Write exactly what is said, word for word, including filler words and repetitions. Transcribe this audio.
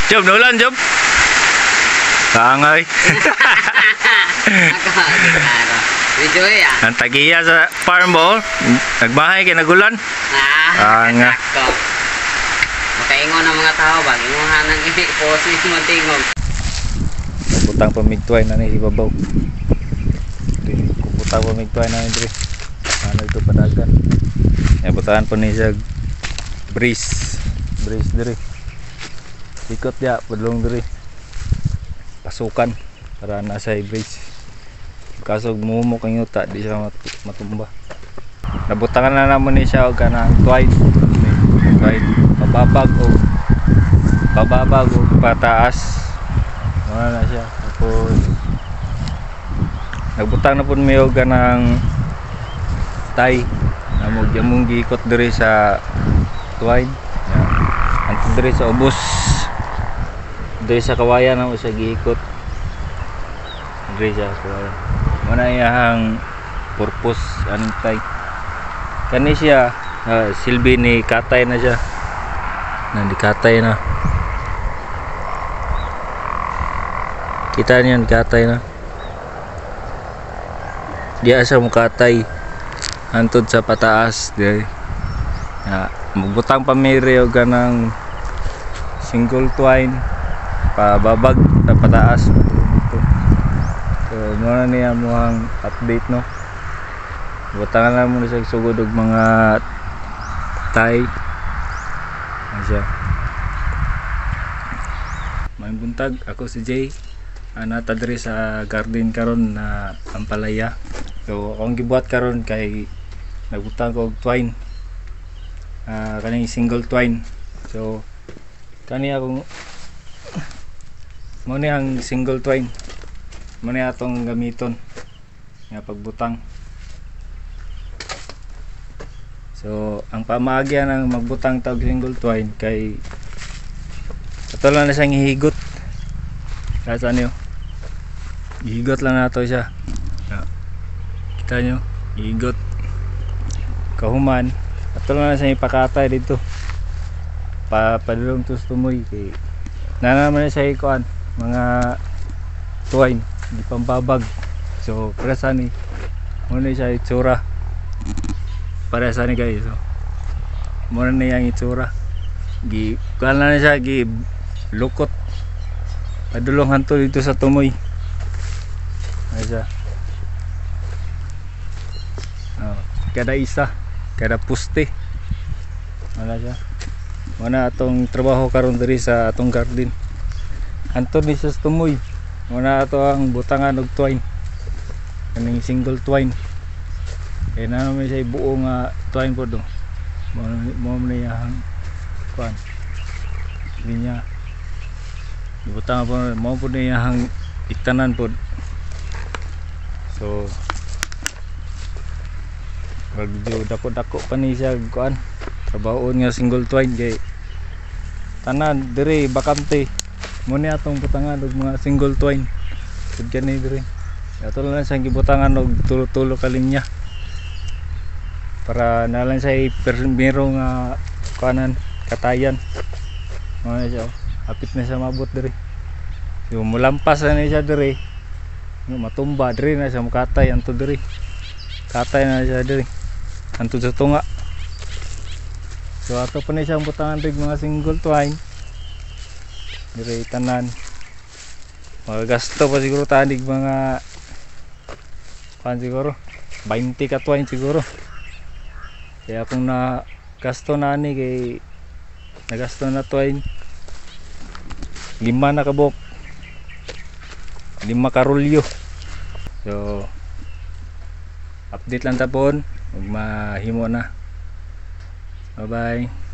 Job, nulan, Job. Kaangay. Video ya. Ang tagiya sa farm mo, nagbahay kay nagulan. Ah, nga. Makaingon ang mga tao ba, inguhan ng iposi mo tingog. Kuputang pamigtuay na ni ibabaw. Kuputang pamigtuay na ni diri. Ano ito padagan. Ya butahan po ni sa breeze. Breeze diri. Ikot ya, padulong diri. Pasukan para nasa breeze. Kaso mumok ang yuta, di siya matumba. Nabutangan na naman ni siya og kanang twine. Twine pababag o pababag o pataas. Wala na siya. Tapos nagbutang na pud mi og kanang tay. Namog among giikot diri sa twine. Anto diri sa ubos. Diri sa kawayan na mo siya giikot. Diri siya sa kawayan. Mana iyang purpose anong tay. Kani siya uh, silbi ni katay na siya. Nandikatay na. Kita niyo katay na. Diya siya mukatay. Antod sa pataas di. Ya, magbutang pamiri og ganang single twine pababag sa pataas. So muna niya muhang update no. Butangan na muna siya sugod og mga tay. Asya. May buntag ako si Jay. Ana ta diri sa garden karon na ampalaya. So akong gibuhat karon kay nagbutang ko og twine. Ah uh, kaning single twine. So kani akong mo ni ang single twine. Mo ni atong gamiton nga pagbutang. So ang pamaagya ng magbutang tawag single twine kay katulad na siyang ihigot. Kasa niyo ihigot lang nato siya. Kita nyo ihigot kahuman katulad na siyang ipakatay dito pa padulong tus tumoy kay nanaman na siya ikuan mga twine di pambabag. So para sa ni muna siya itsura para sa ni guys. So muna na yung itsura gi kala na siya gi lukot padulong hanto dito sa tumoy ay siya. Oh, kada isa kada puste wala siya. Muna atong trabaho karon diri sa atong garden hanto ni sa tumoy. Muna ato ang butangan og twine kaning single twine kaya na naman siya buo nga twine po do mo mo na yung kuan linya ibutang po mo po na yung itanan po. So magjo dako-dako pa ni siya kuan trabahoon nga single twine kay tanan dire bakante mo ni atong butangan og mga single twine pud kani dire ato lang siyang gibutangan og tulo-tulo ka linya para nalang sa permiro nga kanan katayan mo na siya apit na siya mabot dire. Yung mulampas na siya dire matumba dire na siya mukatay anto dire katay na siya dire anto sa tunga. So ato pa na siyang butangan dig mga single twine dire tanan magagasto pa siguro tanig mga pan siguro twenty ka twine siguro. Kaya kung na gasto na ni kay nagasto na twine lima na kabok lima ka rolyo. So update lang tapon ug mahimo na. Bye bye.